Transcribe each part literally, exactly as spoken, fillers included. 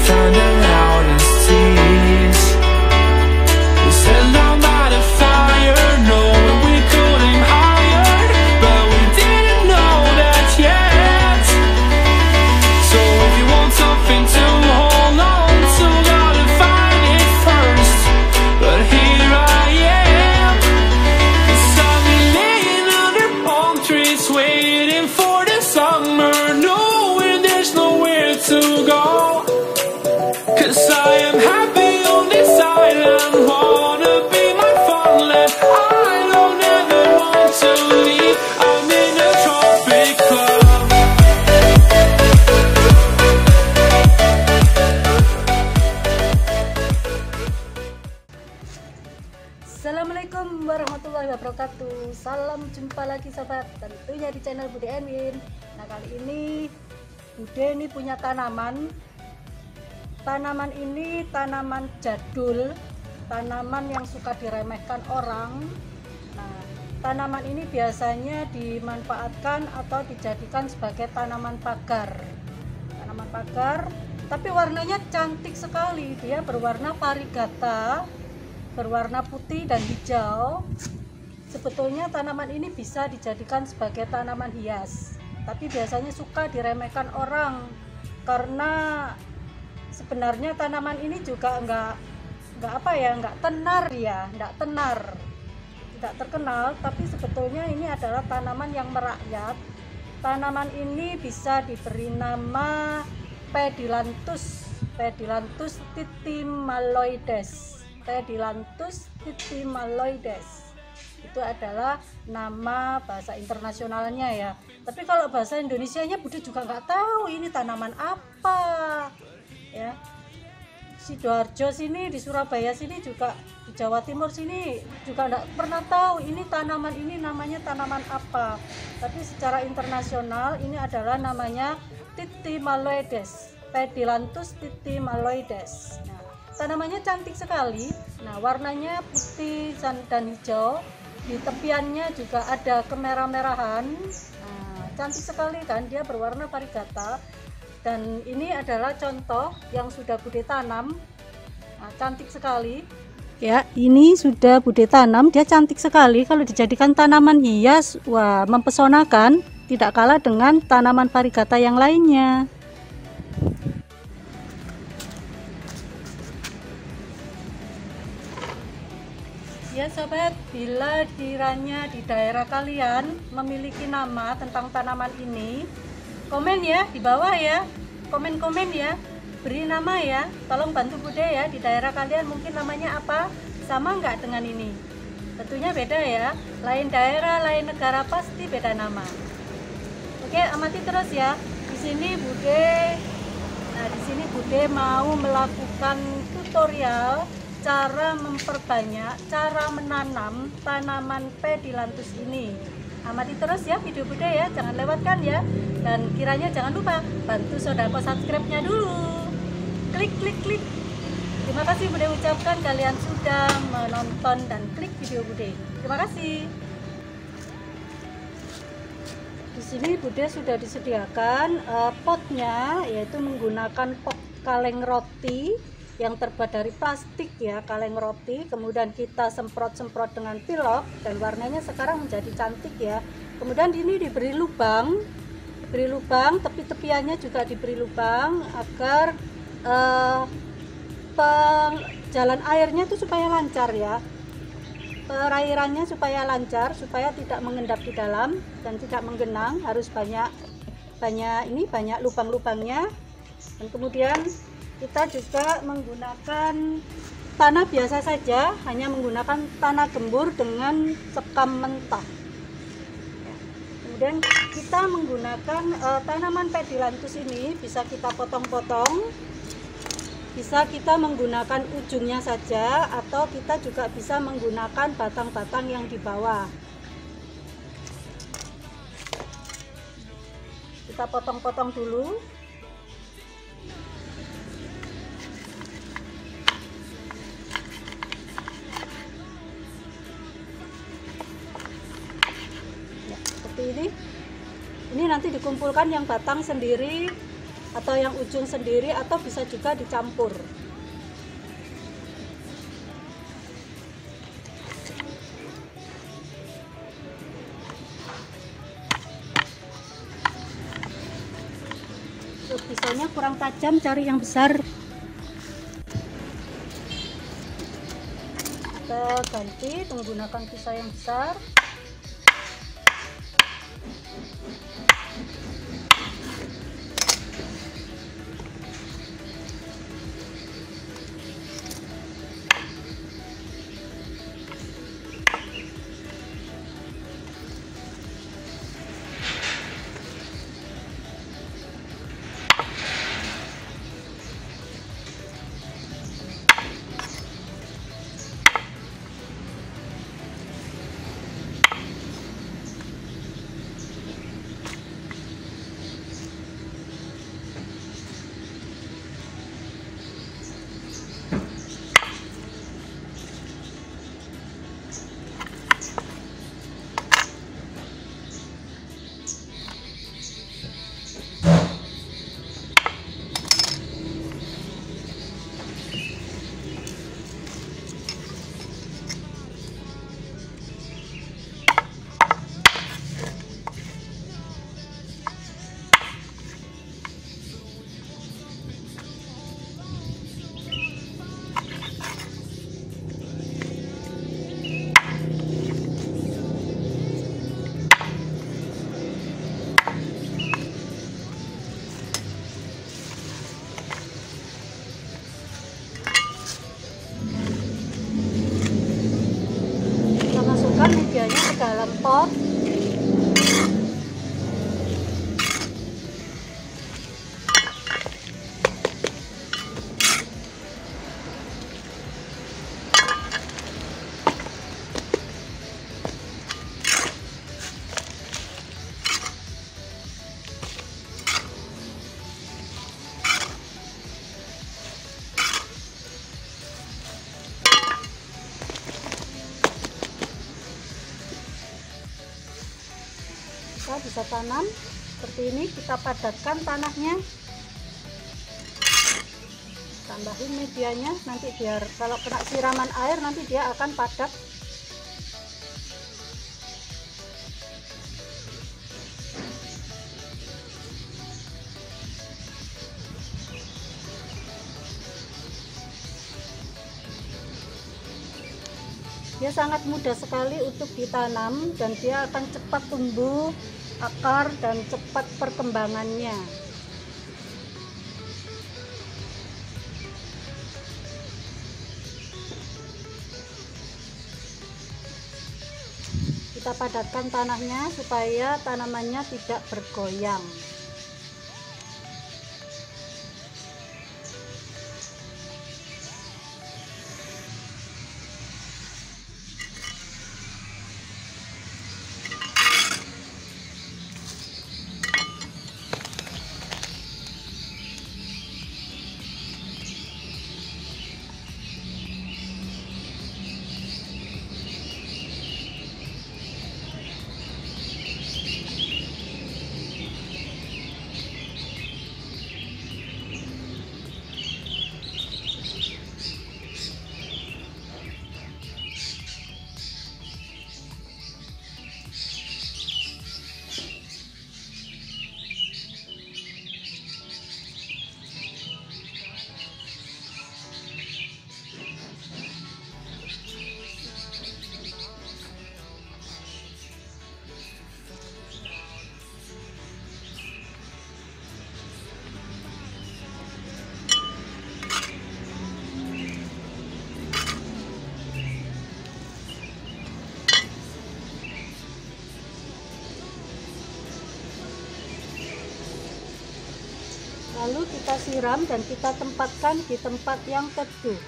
find out how to tease. We set down by the fire, knowing we could aim higher, but we didn't know that yet. So if you want something to hold on to, gotta find it first. But here I am, 'cause I've been laying under palm trees, waiting for the summer, knowing there's nowhere to go. 'Cause I am happy on this island, wanna be my farmland. I don't ever want to leave, I'm in a tropic club. Assalamualaikum warahmatullahi wabarakatuh. Salam jumpa lagi sobat, tentunya di channel Bude Enwin. Nah, kali ini Bude ini punya tanaman. Tanaman ini tanaman jadul, tanaman yang suka diremehkan orang. Nah, tanaman ini biasanya dimanfaatkan atau dijadikan sebagai tanaman pagar. Tanaman pagar, tapi warnanya cantik sekali. Dia berwarna varigata, berwarna putih dan hijau. Sebetulnya tanaman ini bisa dijadikan sebagai tanaman hias, tapi biasanya suka diremehkan orang karena sebenarnya tanaman ini juga enggak enggak apa ya, enggak tenar ya, enggak tenar, tidak terkenal, tapi sebetulnya ini adalah tanaman yang merakyat. Tanaman ini bisa diberi nama Pedilanthus, Pedilanthus titimaloides. Pedilanthus titimaloides itu adalah nama bahasa internasionalnya ya. Tapi kalau bahasa Indonesianya Bude juga nggak tahu ini tanaman apa ya. Sidoarjo sini, di Surabaya sini juga, di Jawa Timur sini juga nggak pernah tahu ini tanaman ini namanya tanaman apa. Tapi secara internasional ini adalah namanya titimaloides, Pedilanthus titimaloides. Nah, tanamannya cantik sekali. Nah, warnanya putih dan hijau. Di tepiannya juga ada kemerah-merahan. Nah, cantik sekali kan, dia berwarna varigata. Dan ini adalah contoh yang sudah Bude tanam. Nah, cantik sekali. Ya, ini sudah Bude tanam, dia cantik sekali. Kalau dijadikan tanaman hias, wah, mempesonakan, tidak kalah dengan tanaman varigata yang lainnya. Ya sobat, bila kiranya di daerah kalian memiliki nama tentang tanaman ini, komen ya di bawah ya, komen-komen ya, beri nama ya, tolong bantu Bude ya, di daerah kalian mungkin namanya apa, sama nggak dengan ini? Tentunya beda ya, lain daerah, lain negara pasti beda nama. Oke, amati terus ya. Di sini Bude, nah di sini Bude mau melakukan tutorial cara memperbanyak, cara menanam tanaman Pedilanthus ini. Amati terus ya video Bude ya, jangan lewatkan ya. Dan kiranya jangan lupa bantu sodako subscribe-nya dulu. Klik klik klik. Terima kasih Bude ucapkan kalian sudah menonton dan klik video Bude. Terima kasih. Di sini Bude sudah disediakan uh, potnya, yaitu menggunakan pot kaleng roti yang terbuat dari plastik ya, kaleng roti. Kemudian kita semprot-semprot dengan pilok dan warnanya sekarang menjadi cantik ya. Kemudian ini diberi lubang, diberi lubang, tepi-tepiannya juga diberi lubang agar eh, jalan airnya itu supaya lancar ya, perairannya supaya lancar, supaya tidak mengendap di dalam dan tidak menggenang. Harus banyak banyak ini banyak lubang-lubangnya. Dan kemudian kita juga menggunakan tanah biasa saja, hanya menggunakan tanah gembur dengan sekam mentah. Kemudian kita menggunakan uh, tanaman Pedilanthus ini bisa kita potong-potong, bisa kita menggunakan ujungnya saja, atau kita juga bisa menggunakan batang-batang yang di bawah. Kita potong-potong dulu. Ini ini nanti dikumpulkan yang batang sendiri, atau yang ujung sendiri, atau bisa juga dicampur. Untuk pisaunya kurang tajam, cari yang besar. Kita ganti menggunakan pisau yang besar. Medianya ke dalam pot. Kita bisa tanam seperti ini, kita padatkan tanahnya, tambahin medianya, nanti biar kalau kena siraman air nanti dia akan padat. Dia sangat mudah sekali untuk ditanam dan dia akan cepat tumbuh akar dan cepat perkembangannya. Kita padatkan tanahnya supaya tanamannya tidak bergoyang. Lalu kita siram dan kita tempatkan di tempat yang teduh.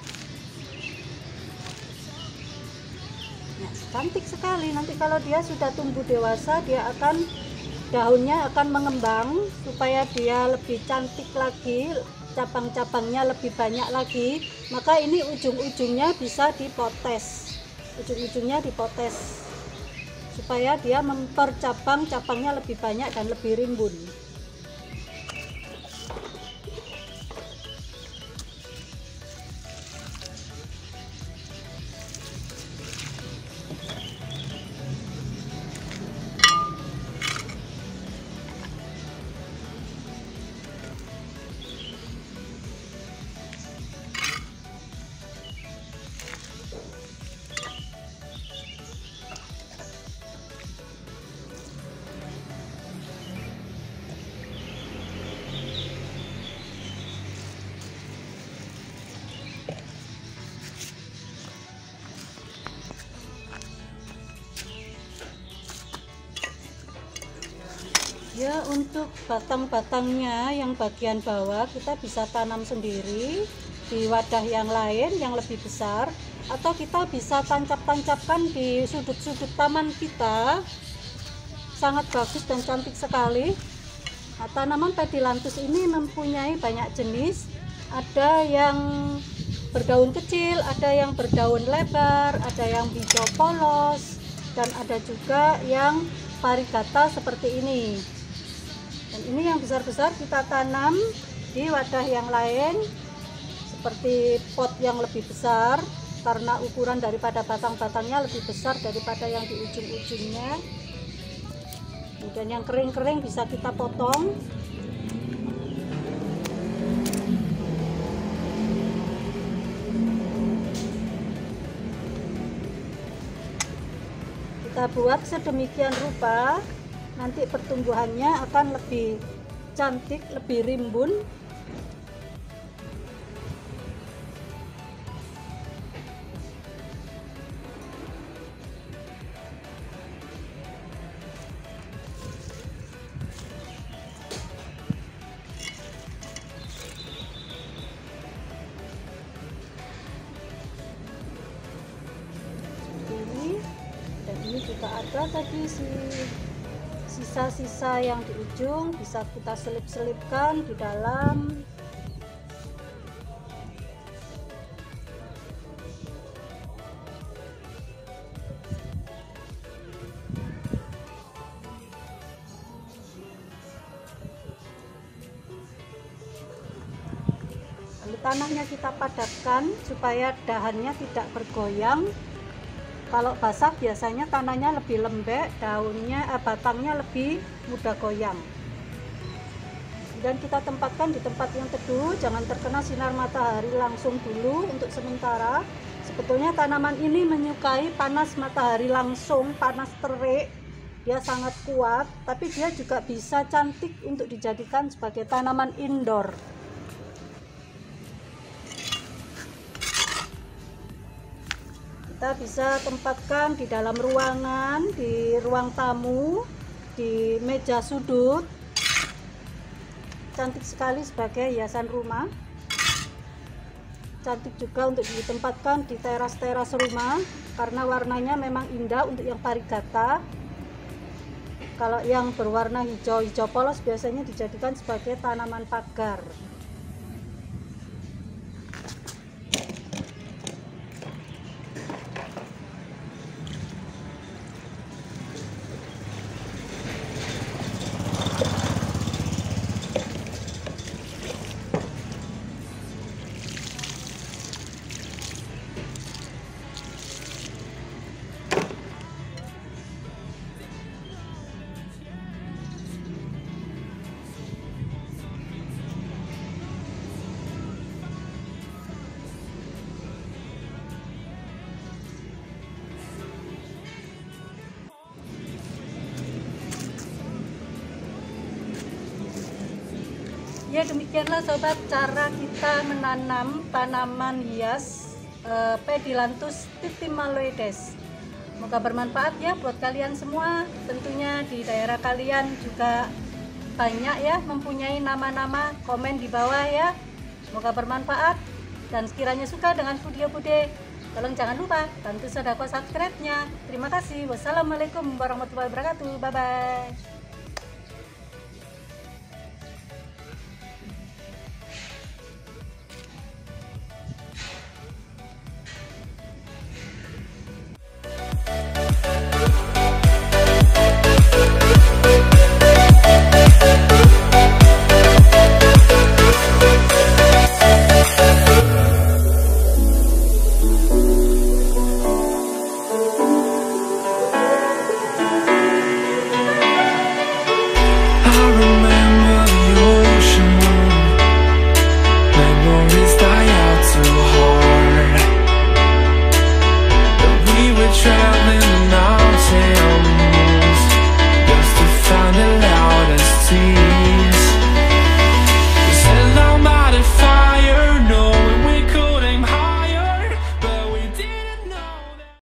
Nah, cantik sekali. Nanti kalau dia sudah tumbuh dewasa, dia akan daunnya akan mengembang supaya dia lebih cantik lagi, cabang-cabangnya lebih banyak lagi. Maka ini ujung-ujungnya bisa dipotes, ujung-ujungnya dipotes supaya dia mempercabang, cabangnya lebih banyak dan lebih rimbun. untuk batang-batangnya yang bagian bawah kita bisa tanam sendiri di wadah yang lain yang lebih besar, atau kita bisa tancap-tancapkan di sudut-sudut taman kita. Sangat bagus dan cantik sekali. Nah, tanaman Pedilanthus ini mempunyai banyak jenis. Ada yang berdaun kecil, ada yang berdaun lebar, ada yang hijau polos, dan ada juga yang variegata seperti ini. Dan ini yang besar-besar kita tanam di wadah yang lain seperti pot yang lebih besar, karena ukuran daripada batang-batangnya lebih besar daripada yang di ujung-ujungnya. Kemudian yang kering-kering bisa kita potong. Kita buat sedemikian rupa, nanti pertumbuhannya akan lebih cantik, lebih rimbun. Ini juga ada tadi si sisa-sisa yang di ujung, bisa kita selip-selipkan di dalam. Lalu tanahnya kita padatkan supaya dahannya tidak bergoyang. Kalau basah biasanya tanahnya lebih lembek, daunnya, eh, batangnya lebih mudah goyang. Dan kita tempatkan di tempat yang teduh, jangan terkena sinar matahari langsung dulu untuk sementara. Sebetulnya tanaman ini menyukai panas matahari langsung, panas terik, dia sangat kuat, tapi dia juga bisa cantik untuk dijadikan sebagai tanaman indoor. Kita bisa tempatkan di dalam ruangan, di ruang tamu, di meja sudut. Cantik sekali sebagai hiasan rumah. Cantik juga untuk ditempatkan di teras-teras rumah, karena warnanya memang indah untuk yang variegata. Kalau yang berwarna hijau-hijau polos biasanya dijadikan sebagai tanaman pagar. Ya, demikianlah sobat cara kita menanam tanaman hias eh, Pedilanthus titimaloides. Semoga bermanfaat ya buat kalian semua. Tentunya di daerah kalian juga banyak ya mempunyai nama-nama, komen di bawah ya. Semoga bermanfaat, dan sekiranya suka dengan video Bude, tolong jangan lupa bantu sedekah subscribe-nya. Terima kasih. Wassalamualaikum warahmatullahi wabarakatuh. Bye bye.